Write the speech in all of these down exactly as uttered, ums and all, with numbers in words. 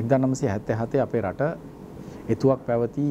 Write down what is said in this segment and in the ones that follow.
එක්දාස් නවසිය හැත්තෑ හතේ අපේ රට එතුවක් පැවති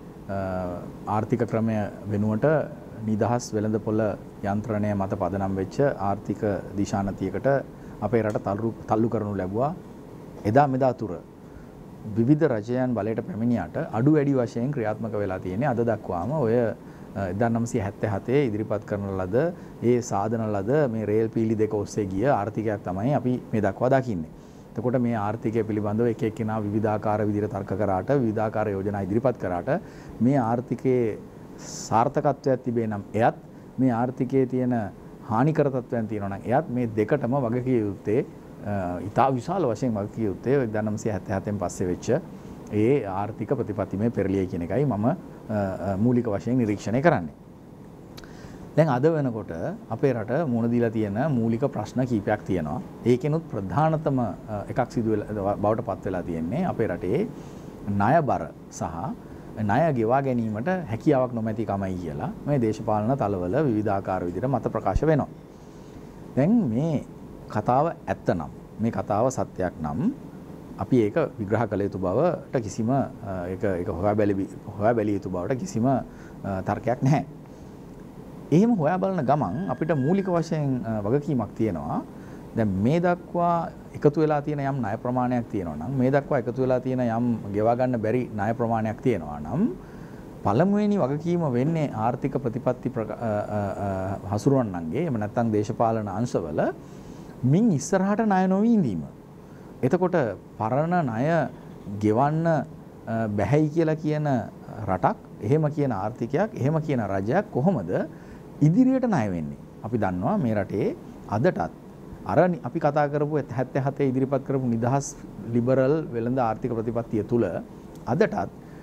ආර්ථික ක්‍රමය වෙනුවට නිදහස් වෙළඳපොළ යන්ත්‍රණය මත පදනම් වෙච්ච ආර්ථික දිශානතියකට අපේ රට තල්ලු කරනු ලැබුවා. එදා මෙදා තුර විවිධ රජයන් බලයට පැමිණියට අඩු වැඩි වශයෙන් ක්‍රියාත්මක වෙලා තියෙන්නේ. අද දක්වාම ඔය එක්දාස් නවසිය හැත්තෑ හතේ ඉදිරිපත් කරන ලද ඒ සාධන ලද මේ රේල් පීලි දෙක ඔස්සේ ගිය ආර්ථිකයක් තමයි අපි මේ දක්වා දකින්නේ. එතකොට මේ ආර්ථිකය පිළිබඳව එක එක්කෙනා විවිධාකාර විදිහට තර්ක කරාට විවිධාකාර යෝජනා ඉදිරිපත් කරාට මේ ආර්ථිකයේ සාර්ථකත්වයක් තිබේ නම් එයත් මේ ආර්ථිකයේ තියෙන හානිකර තත්ත්වයන් තියෙනවා නම් එයත් මේ දෙකටම වගකිය යුත්තේ ඉතා විශාල වශයෙන් වගකිය යුත්තේ එක්දාස් නවසිය හැත්තෑ හතෙන් පස්සේ වෙච්ච ඒ ආර්ථික ප්‍රතිපත්තිමය පෙරළිය කියන එකයි මම මූලික වශයෙන් නිරීක්ෂණය කරන්නේ. දැන් අද වෙනකොට අපේ රට මුහුණ දීලා තියෙන මූලික ප්‍රශ්න කීපයක් තියෙනවා. ඒකෙනුත් ප්‍රධානතම එකක් සිදු වෙලා බවට පත් වෙලා තියෙන්නේ අපේ රටේ ණය බර සහ ණය ගෙවා ගැනීමට හැකියාවක් නොමැති කමයි කියලා මේ දේශපාලන තලවල විවිධාකාර විදිහට මත ප්‍රකාශ වෙනවා. දැන් මේ කතාව ඇත්ත නම් මේ කතාව සත්‍යයක් නම් අපි ඒක විග්‍රහ කළ යුතු බවට කිසිම ඒක ඒක හොයා බැලිය හොයා බැලිය යුතු බවට කිසිම තර්කයක් නැහැ. එහෙම හොයා බලන ගමන් අපිට මූලික වශයෙන් වගකීමක් තියෙනවා. දැන් මේ දක්වා එකතු වෙලා තියෙන යම් ණය ප්‍රමාණයක් තියෙනවා නම් මේ දක්වා එකතු වෙලා තියෙන යම් ගෙවා ගන්න බැරි ණය ප්‍රමාණයක් තියෙනවා නම් පළමුවෙනි වගකීම වෙන්නේ ආර්ථික ප්‍රතිපත්ති හසුරුවන්නන්ගේ එහෙම නැත්නම් දේශපාලන අංශවල මින් ඉස්සරහට ණය නොවී ඉඳීම. එතකොට පරණ ණය ගෙවන්න බැහැයි කියලා කියන රටක්, එහෙම කියන ආර්ථිකයක්, එහෙම කියන රජයක් කොහොමද ඉදිරියට ණය වෙන්නේ? අපි දන්නවා මේ රටේ අදටත් අර අපි කතා කරපු හැත්තෑ හතේ ඉදිරිපත් කරපු නිදහස් ලිබරල් වෙළඳ ආර්ථික ප්‍රතිපත්තිය තුල අදටත්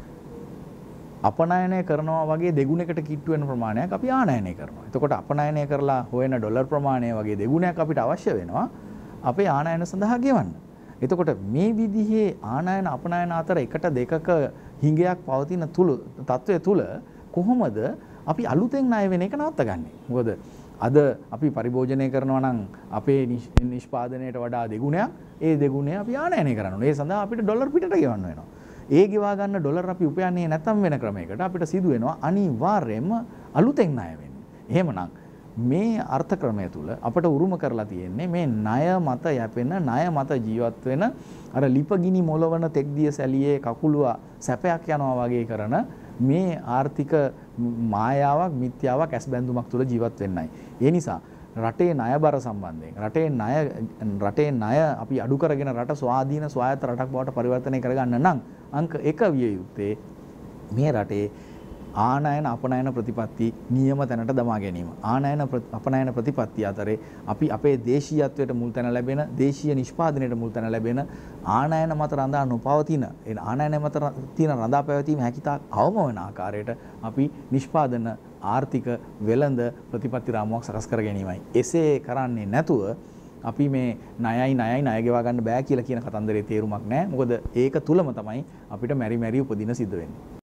අපනයනය කරනවා වගේ දෙගුණයකට කිට්ටු වෙන ප්‍රමාණයක් අපි ආනයනය කරනවා. එතකොට අපනයනය කරලා හොයන ඩොලර් ප්‍රමාණය වගේ දෙගුණයක් අපිට අවශ්‍ය වෙනවා අපේ ආනයන සඳහා ගෙවන්න. එතකොට මේ විදිහේ ආනයන අපනයන අතර එකට දෙකක හිඟයක් පවතින තුල තත්වය තුල කොහොමද අපි අලුතෙන් ණය වෙන එක නවත්තගන්නේ? මොකද අද අපි පරිභෝජනය කරනවා නම් අපේ නිෂ්පාදනයට වඩා දෙගුණයක් ඒ දෙගුණය අපි ආනයනය කරනවා. ඒ සඳහා අපිට ඩොලර් පිටට ගෙවන්න වෙනවා. ඒ ගෙවා ගන්න ඩොලර් අපි උපයන්නේ නැත්නම් වෙන ක්‍රමයකට අපිට සිදු වෙනවා අනිවාර්යයෙන්ම අලුතෙන් ණය වෙන්න. එහෙමනම් මේ අර්ථ ක්‍රමය තුල අපට උරුම කරලා තියෙන්නේ මේ ණය මත යැපෙන ණය මත ජීවත් වෙන අර ලිපගිනි මොලවන තෙක්දිය සැලියේ කකුලුව සැපයක් යනවා වගේ කරන මේ ආර්ථික මායාවක් මිත්‍යාවක් ඇස් බැඳුමක් තුල ජීවත් වෙන්නයි. ඒ නිසා රටේ ණය බර සම්බන්ධයෙන් රටේ ණය රටේ ණය අපි අඩු කරගෙන රට ස්වාධීන ස්වායත්ත රටක් බවට පරිවර්තනය කරගන්න නම් අංක එක විය යුත්තේ මේ රටේ ආනයන අපනයන ප්‍රතිපත්ති නියම තැනට දමා ගැනීම. ආනයන අපනයන ප්‍රතිපත්ති අතරේ අපි අපේ දේශීයත්වයට මුල් තැන ලැබෙන, දේශීය නිෂ්පාදනයට මුල් තැන ලැබෙන ආනයන මත රඳා නොපවතින, ඒ ආනයන මත තියෙන රඳා පැවතීම හැකියතාක් අවම වන ආකාරයට අපි නිෂ්පාදන ආර්ථික වෙළඳ ප්‍රතිපත්ති රාමුවක් සකස් කර ගැනීමයි. එසේ කරන්නේ නැතුව අපි මේ ණයයි ණයයි ණය ගෙවා ගන්න බෑ කියලා කියන කතන්දරේ තේරුමක් නැහැ. මොකද ඒක තුලම තමයි අපිට මෙරි මෙරි උපදින සිද්ධ වෙන්නේ.